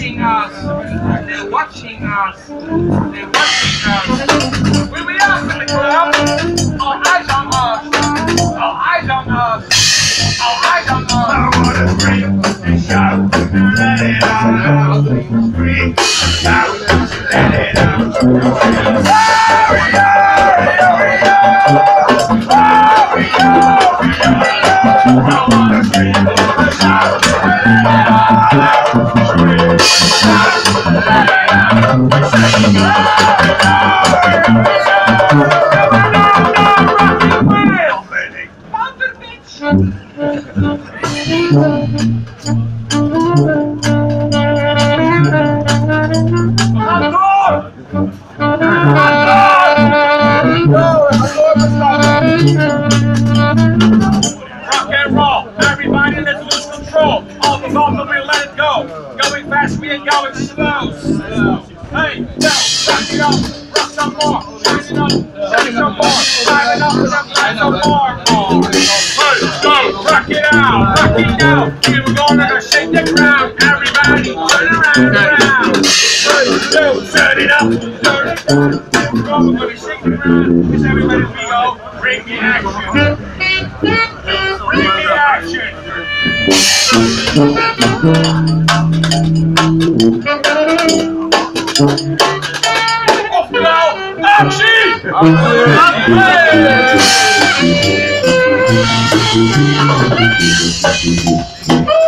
watching us. They're watching us. They're watching us. When we are in the club, all eyes on us. All eyes on us. All eyes on us. I wanna scream and shout and let it out. Scream and shout and let it out. I wanna scream and shout and let it out. Scream and shout and let it out. Rock and roll, everybody let's lose control. All the moment we let it go. Going fast, we ain't going slow. Hey, yo, rock it up, rock some more. Shine it up, shine some more. Shine it up, shine some more. Hey, go, rock it out. Here we're gonna shake the ground. Everybody, turn around. Hey, yo, turn it up, turn it up. We're gonna shake the ground. Cause everybody we go, bring the action. Bring the action. Off now, action!